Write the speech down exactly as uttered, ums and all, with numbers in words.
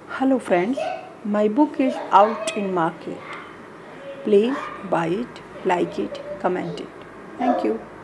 Hello friends, my book is out in market. Please buy it, like it, comment it. Thank you.